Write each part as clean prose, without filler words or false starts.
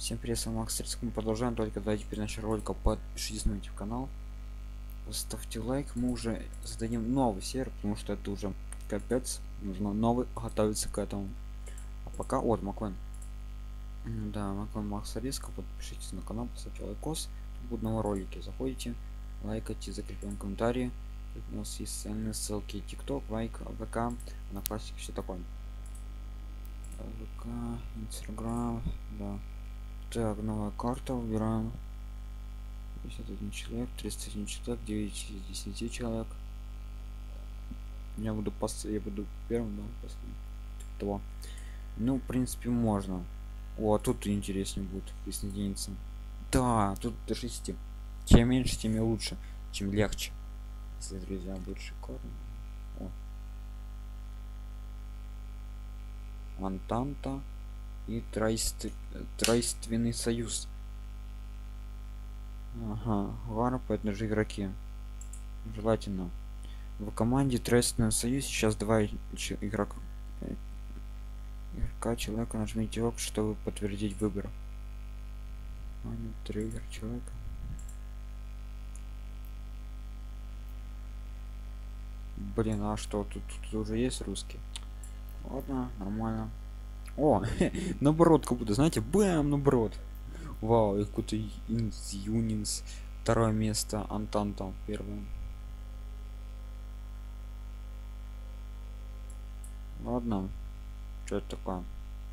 Всем привет, с вами Макс Трицк. Мы продолжаем, только давайте перед началом ролика подпишитесь на YouTube канал, поставьте лайк. Мы уже создадим новый сервер, потому что это уже капец, нужно новый готовиться к этому. А пока вот Маклен. Да, Маклен Макс Риска, подпишитесь на канал, поставьте лайкос. Тут будут новые ролики, заходите, лайкайте, закрепляем комментарии. Тут у нас есть социальные ссылки: TikTok, лайк, ВК, на классике, все такое. ВК, Инстаграм, да. Так, новая карта, выбираем 51 человек, 31 человек, 9 из 10 человек. Я буду первым, да, последним. Того. Ну, в принципе, можно. О, а тут интереснее будет присоединиться. Да, тут до 6. Чем меньше, тем и лучше, чем легче. Если друзья будет шикарно. О. Антанта и Тройственный союз. Ага, Варп, это же игроки. Желательно. В команде Тройственный союз сейчас два игрока. Человека, нажмите ок, чтобы подтвердить выбор. Триггер человека. Блин, а что тут уже есть русский? Ладно, нормально. О, наоборот, как будто, знаете, бэм, наоборот. Вау, их какой-то Юнинс, второе место, Антанта первое. Ладно, что это такое?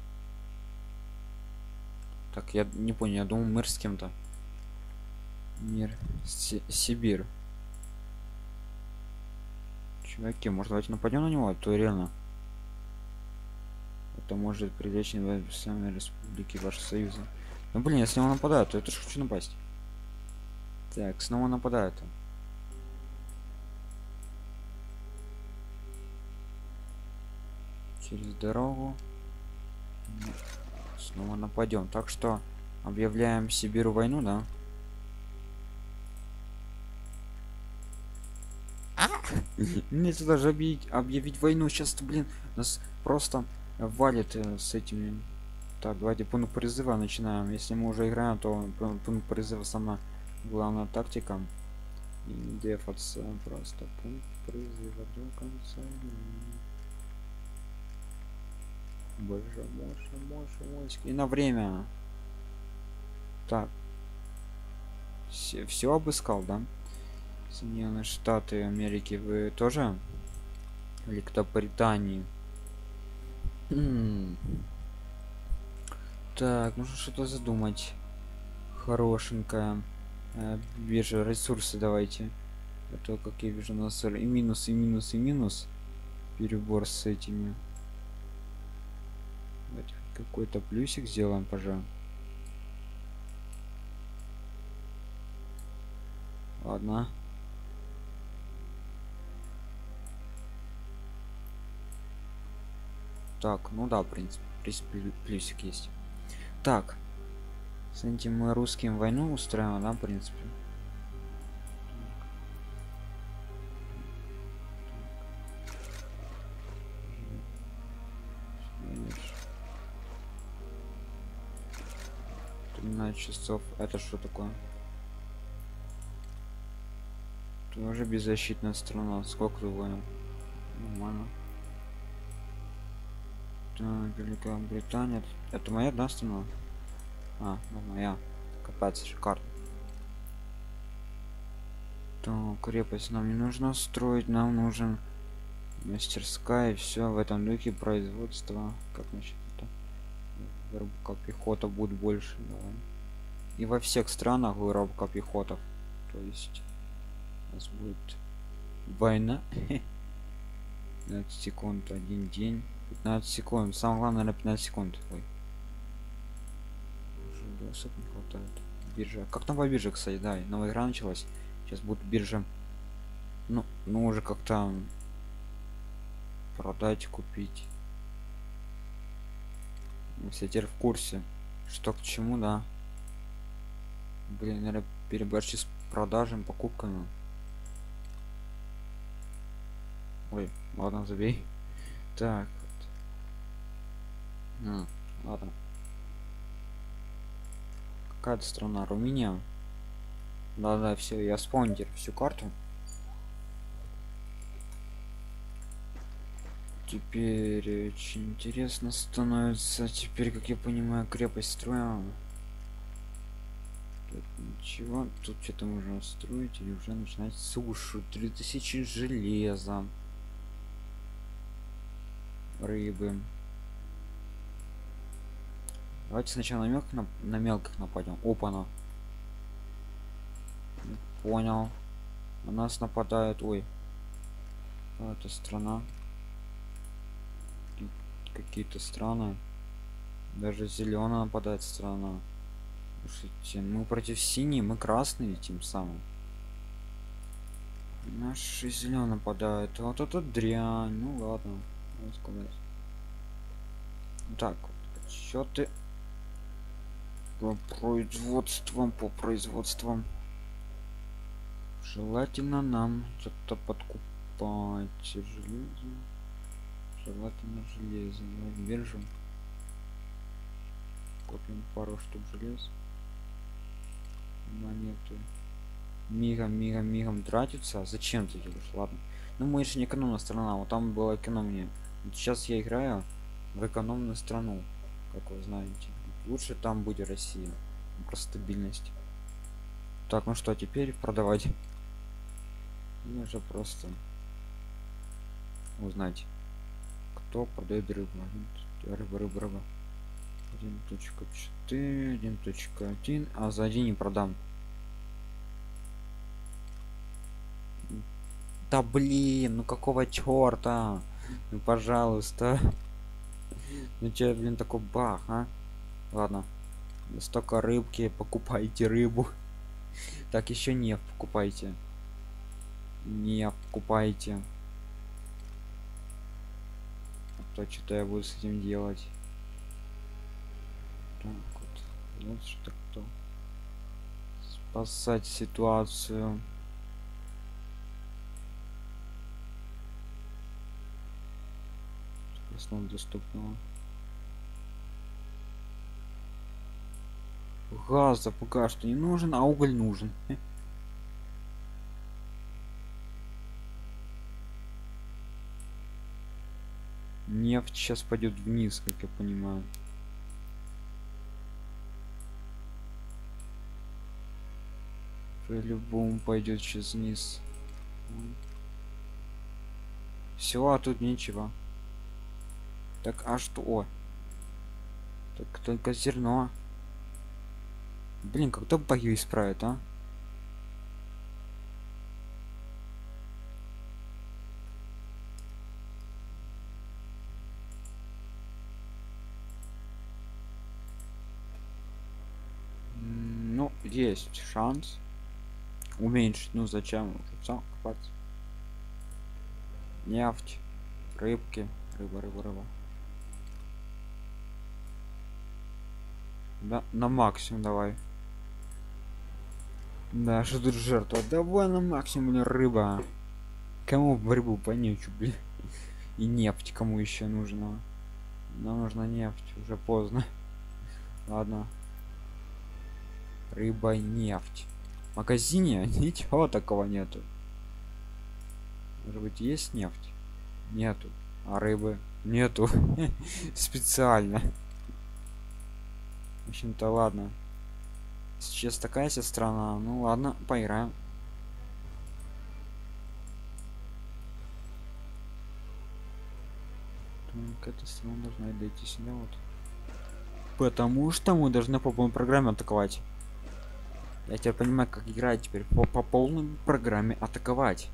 Так, я не понял, я думал, мир с кем-то. Мир Сибирь. Чуваки, может, давайте нападем на него, а то реально это может привлечь инвестиции республики вашего союза. Ну блин, если он нападает, то это же хочу напасть. Так, снова нападает. Через дорогу. Снова нападем. Так что объявляем Сибиру войну, да? Мне даже объявить войну. Сейчас, блин, нас просто валит с этими. Так, давайте пункт призыва начинаем. Если мы уже играем, то пункт призыва самая главная тактика. И не дефаться, просто пункт призыва до конца. Больше. И на время. Так. Все обыскал, да? Соединенные Штаты Америки, вы тоже? Великобритании. Так, нужно что-то задумать. Хорошенькая. Биржа, ресурсы давайте. А то, как я вижу, у нас и минус. Перебор с этими. Давайте какой-то плюсик сделаем, пожалуй. Ладно. Так, ну да, в принципе плюсик есть. Так, с этим мы русским войну устраиваем, да, в принципе. Часов. Это что такое? Тоже беззащитная страна. Сколько ты воинов? Нормально. Так, Великобритания. Это моя, да, страна? А, ну моя. Капец, шикарно. Так, крепость нам не нужно строить, нам нужен мастерская, и все в этом духе производства. Как насчет это? Вырубка пехота будет больше, давай. И во всех странах вырубка пехотов. То есть у нас будет война. 15 секунд, 1 день, 15 секунд. Самое главное на 15 секунд. Ой. Уже досок не хватает. Биржа. Как там по бирже, кстати, да, новая игра началась. Сейчас будет биржа. Ну уже как-то продать, купить. Все теперь в курсе, что к чему, да. Блин, наверное, переборщи с продажами, покупками. Ой, ладно, забей. Так. Ладно. какая-то страна, Румыния. Да, все, я вспомнил теперь всю карту. Теперь очень интересно становится. Теперь, как я понимаю, крепость строим. Тут ничего, тут что-то можно строить или уже начинать сушу. 3000 железа, рыбы. Давайте сначала на мелких нападем. Опа-на. Понял. На нас нападают. Ой, это страна. Какие-то страны. Даже зеленая нападает страна. Слушайте, мы против синей, мы красные тем самым. Наши зеленые нападают. Вот это дрянь. Ну ладно. Так, отчеты по производствам. Желательно нам что-то подкупать. Железо. Желательно железо. Биржу. Купим пару штук желез. Монеты. Мигом тратится. Зачем ты делаешь? Ладно. Ну мы же не экономная страна. Вот там было экономнее. Вот сейчас я играю в экономную страну. Как вы знаете. Лучше там будет Россия. Про стабильность. Так, ну что, теперь продавать. Нужно просто узнать, кто продает рыбу. Рыба. 1.4, 1.1, а за один не продам. Да блин, ну какого черта? Ну пожалуйста. Ну че, блин, такой бах, а? Ладно. Столько рыбки, покупайте рыбу. Так, еще не покупайте. Не покупайте. А то что-то я буду с этим делать. Так вот что кто спасать ситуацию. Основном доступного газа пока что не нужен, а уголь нужен. Нефть сейчас пойдет вниз, как я понимаю. По-любому пойдет сейчас вниз. Все, а тут ничего. Так, а что? О. Так, только зерно. Блин, когда баги исправят, а? Ну, есть шанс уменьшить. Ну зачем? Сам копать. Нефть, рыбки, рыба. Да, на максимум давай. Да, что тут жертва? Давай на максимум, блин, рыба. Кому в рыбу понечу, блин. И нефть кому еще нужна? Нам нужна нефть, уже поздно. Ладно. Рыба, нефть. В магазине ничего такого нету. Может быть, есть нефть? Нету. А рыбы нету. Специально. В общем-то, ладно. Сейчас такая себе страна. Ну ладно, поиграем. Так, эта страна должна дойти сюда вот. Потому что мы должны по полной программе атаковать. Я теперь понимаю, как играть теперь. По полной программе атаковать.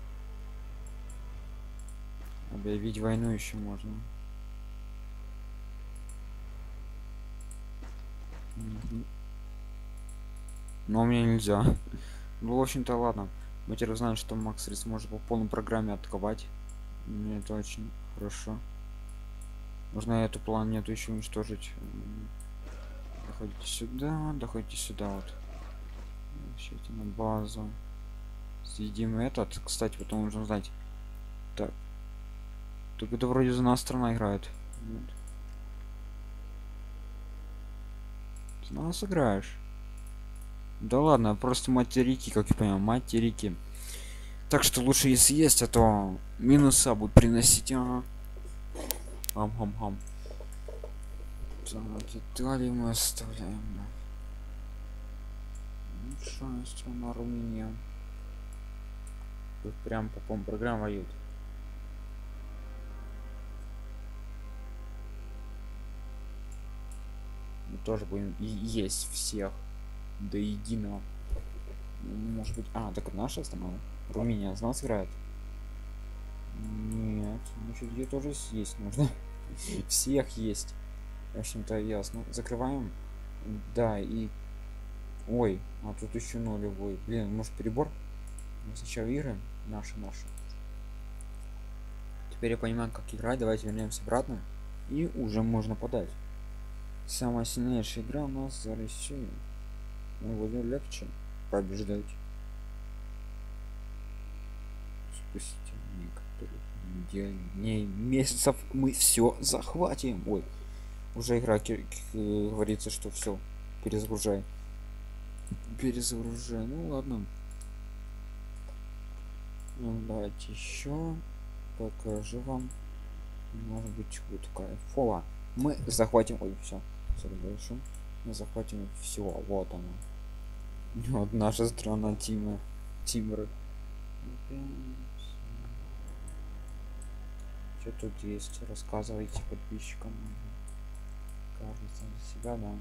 Объявить войну еще можно. Но мне нельзя. Ну, в общем-то, ладно. Мы теперь знаем, что Макс Рис может по полной программе атаковать. Мне это очень хорошо. Нужно эту планету еще уничтожить. Доходите сюда вот. Ищите на базу. Съедим этот. Кстати, потом нужно знать. Так. Только это вроде за нас страна играет. Нет. Ты на нас играешь. Да ладно, просто материки, как я понимаю, материки. Так что лучше и съесть, а то минуса будут приносить. Ага. Хам-хам-хам. Так, Италию мы оставляем. Лучшая страна Румыния. Тут прям по программе воюют. Мы тоже будем есть всех до единого. Может быть, так это наша страна. Румыния с нас играет. Нет, значит, ее тоже съесть нужно. Всех есть. В общем-то, ясно. Закрываем. Да, и... Ой, а тут еще нулевой. Блин, может перебор? Мы сначала играем. Наши. Теперь я понимаю, как играть. Давайте вернемся обратно. И уже можно подать. Самая сильнейшая игра у нас за Россию. Ну, будет легче побеждать. Спустя некоторых дней, месяцев мы все захватим. Ой, уже игра говорится, что все перезагружай. Ну ладно. Ну, давайте еще покажу вам. Может быть, вот такая фола. Мы захватим. Ой, все дальше. Мы захватим все. Вот оно. Вот наша страна Тимры. Что тут есть? Рассказывайте подписчикам. Каждый сам за себя, да.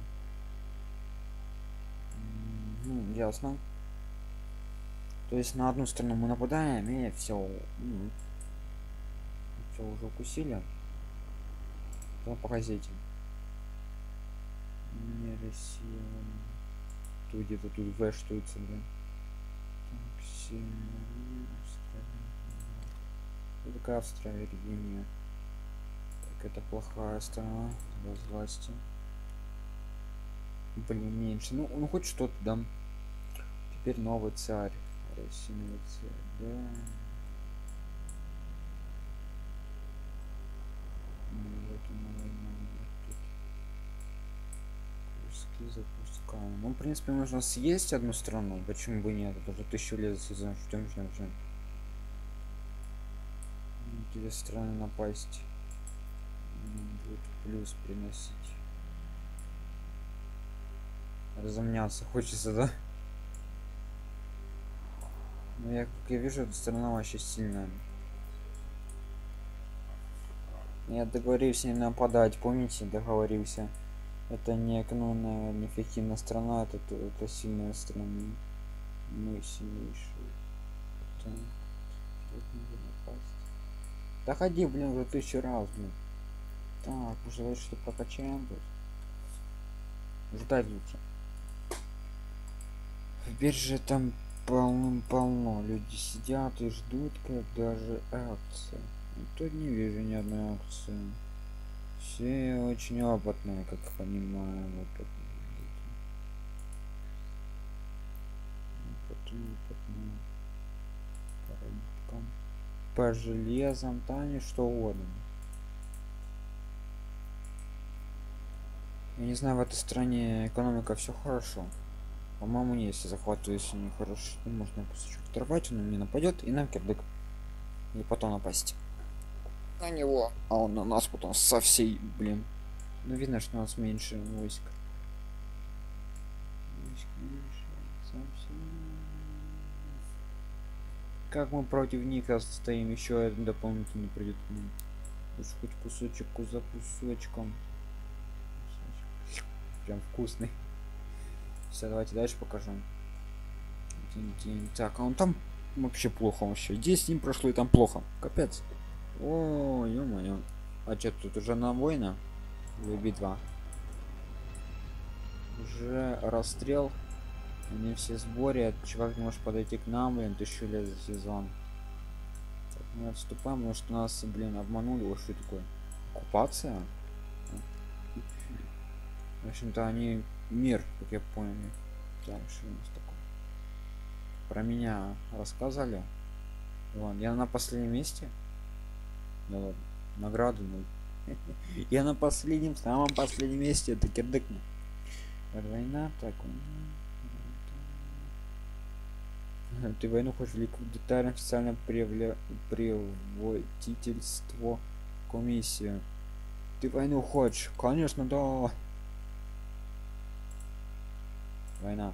Ну, ясно. То есть на одну сторону мы нападаем и все. Все уже укусили. То по газете. Не Россия. Тут где-то тут В штуется, да. Так, такая Австралия, Виргиния. Так, это плохая страна без власти. Блин, меньше. Ну хоть что-то, да. Теперь новый царь. Россия, новый царь, да. Запускаем. Ну, в принципе, можно съесть одну страну. Почему бы нет? Это уже 1000 лет ждем. Какие страны напасть будет плюс приносить. Разомняться хочется, да? Но как я вижу, эта страна вообще сильная. Я договорился не нападать, помните, договорился. Это не экономная, не эффективная страна, это сильная страна. Мы сильнейшие. Так, да ходи, блин, уже 1000 раз, блин. Так, уже говорит, что прокачаем тут. Ждать лучше. В бирже там полным-полно. Люди сидят и ждут, когда же акция. Тут не вижу ни одной акции. Все очень опытные, как я понимаю. Опытные. По железам, тане, что угодно. Я не знаю, в этой стране экономика все хорошо. По-моему, не, если захватываю, если не хорошо, то можно кусочек оторвать, он на меня нападет и нам кирдык. И потом напасть на него, а он на нас потом со всей, блин. Ну видно, что у нас меньше войск. Как мы против них стоим, еще один дополнительный придет к нам. Хоть кусочек за кусочком. Прям вкусный. Все, давайте дальше покажу. Так, а он там вообще плохо вообще. 10 с ним прошло и там плохо. Капец. О, ё-моё. А что тут уже на война? Битва. Уже расстрел. Они все в сборе. Чувак не может подойти к нам, блин, 1000 лет за сезон. Так, мы отступаем, потому что нас, блин, обманули. Вот что такое? Оккупация? В общем-то, они мир, как я понял. Дальше у нас такое. Про меня рассказали. Вон, я на последнем месте. Да ладно. Награду 0. Я на самом последнем месте. Это кирдык. Война, так. Ты войну хочешь детально официально приводительство комиссию. Ты войну хочешь? Конечно, да. Война.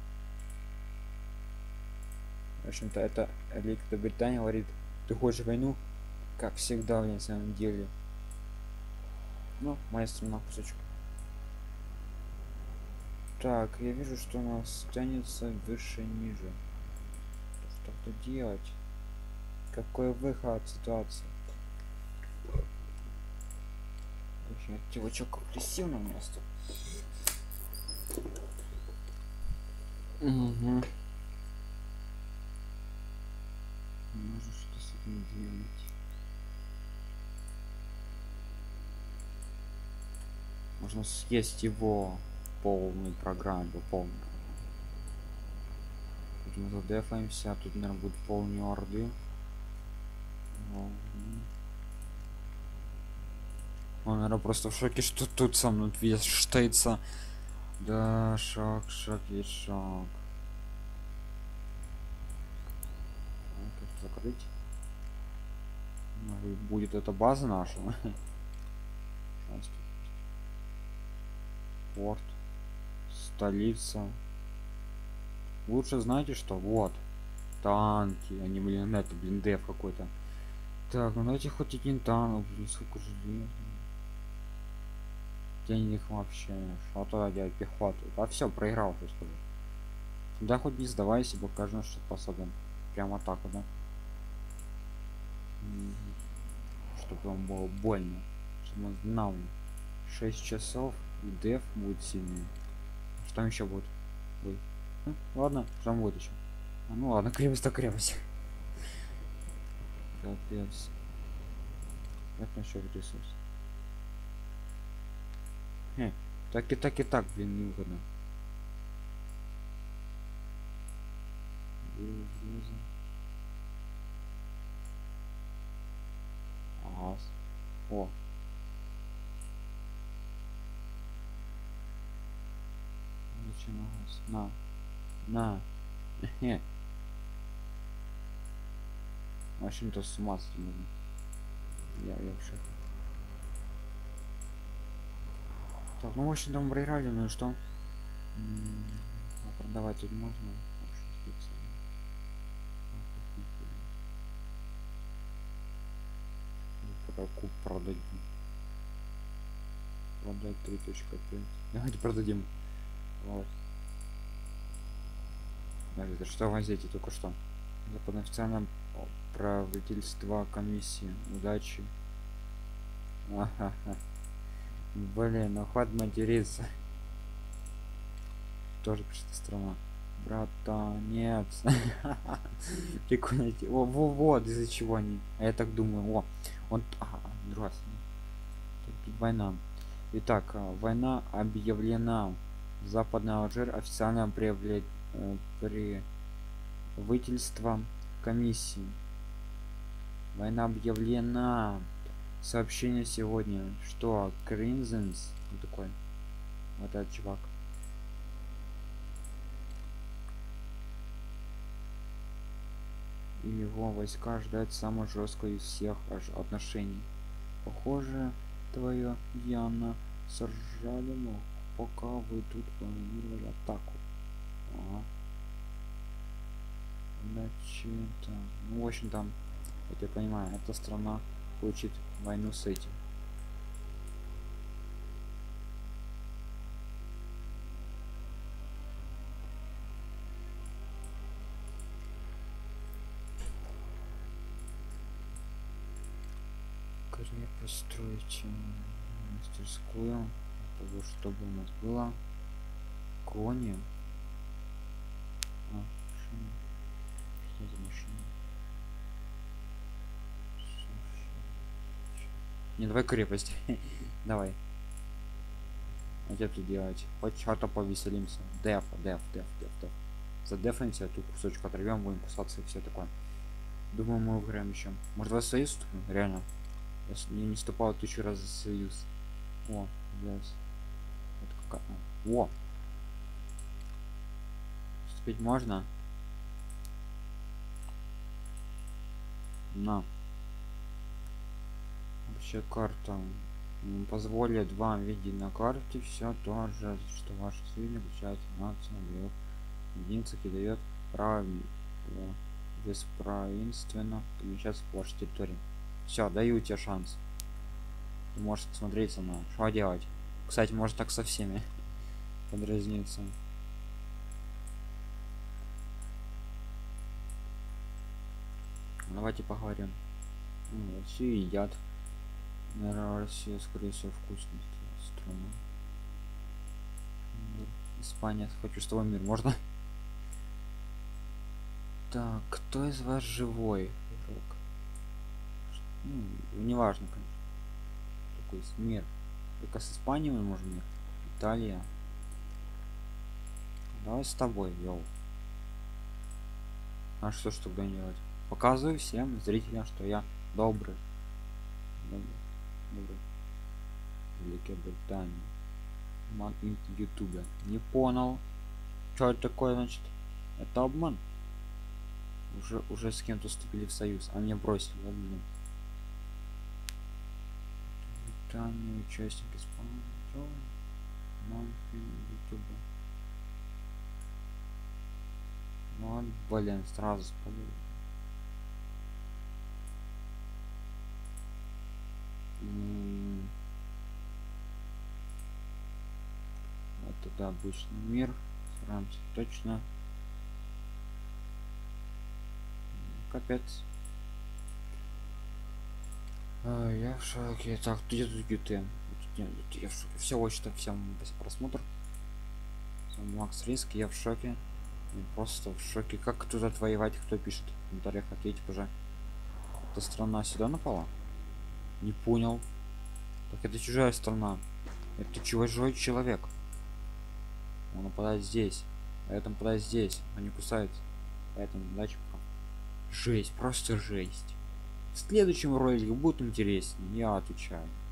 В общем-то, это Великобритания говорит, ты хочешь войну? Как всегда, на самом деле. Ну, моя страна кусочек. Так, я вижу, что у нас тянется выше ниже. Что-то делать? Какой выход от ситуации? Очень чувачок агрессивно место. Угу. Можно что с этим делать? Можно съесть его полный программу, полный. Тут мы задефаемся, тут, наверное, будет полные орды. Он, наверное, просто в шоке, что тут со мной вес штейца. Да, шаг, шаг, есть шаг. Как закрыть? Ну, будет эта база наша. Сейчас тут порт, столица. Лучше знаете что? Вот. Танки, они, блин, это, блин, деф какой-то. Так, ну давайте хоть один танк, блин, сколько железа. Денег вообще. Что тогда делать пехоту? А все, проиграл, что сказать. Да хоть не сдавайся, покажем, что способен. Прямо так, да? Чтобы вам было больно. Чтобы он знал. 6 часов и деф будет сильный. Что там еще будет? Ой. Ну, ладно, что там будет еще? А, ну ладно, крепость так крепость. Капец. Как насчет ресурс? Так и так, блин, невыгодно. Ага. О. На. Хе. В общем-то с ума сойти нужно. Я вообще. Так, ну в общем там проиграли, ну и что? А продавать тут можно? Куб продать. Продать 3.5. Давайте продадим. Вот. Это что возите только что? Западное официальное правительство комиссии. Удачи. Ага. Блин, ну хватит материться. Тоже пишет страна. Братанец. Прикольно. Вот из-за чего они. А я так думаю. О, он. Другая. Тут война. Итак, война объявлена. Западный Алжир официально правительство комиссии. Война объявлена. Сообщение сегодня, что Кринзенс, вот такой, вот этот чувак. И его войска ждать самой жесткой из всех отношений. Похоже, твоя Яна сожрали, но пока вы тут планировали атаку. Ага. Значит, ну в общем там, я понимаю, эта страна хочет войну с этим. Построить мастерскую того, чтобы у нас было кони. Что за машина? Не, давай крепость. Давай. А что тут делать? Хоть что-то повеселимся. Деф. Задефаемся, эту кусочек оторвем, будем кусаться и все такое. Думаю, мы выиграем еще. Может, вас союз вступим? Реально. Я не вступал 1000 раз за союз. О, yes. Это какая? О! Вступить можно? на. Вообще карта позволит вам видеть на карте все то же, что ваши свиньи включает нацию единицах и дает право бесправенственно перемещаться по вашей территории. Все, даю тебе шанс. Ты можешь посмотреть со мной. Что делать? Кстати, может так со всеми подразниться. Давайте поговорим. Россию едят. Наверное, Россия, скорее всего, вкусная страна. Испания, хочу с тобой мир, можно? Так, кто из вас живой игрок? Неважно, конечно. Такой мир. Только с Испанией мы можем мир. Италия. Давай с тобой, йоу. А что ж тогда делать? Показываю всем зрителям, что я добрый. Добрый. Великая Британия. Ман ютубе. Не понял. Что это такое, значит? Это обман. Уже с кем-то вступили в союз, а меня бросили. Ладно. Британия, участник исполнителя. Ман ютубе. Вот, блин, сразу спалил. Это да, обычный мир. Франция точно. Капец. Я в шоке. Так, где тут GT? Я в шоке. Все, очень всем просмотр. Макс Риск, я в шоке. Я просто в шоке. Как тут отвоевать, кто пишет в комментариях, ответьте, пожалуйста. Эта страна сюда напала? Не понял. Так это чужая страна. Это чужой человек. Он нападает здесь. А это нападает здесь. Они кусаются. Поэтому дальше пока. Жесть, просто жесть. В следующем ролике будет интереснее, я отвечаю.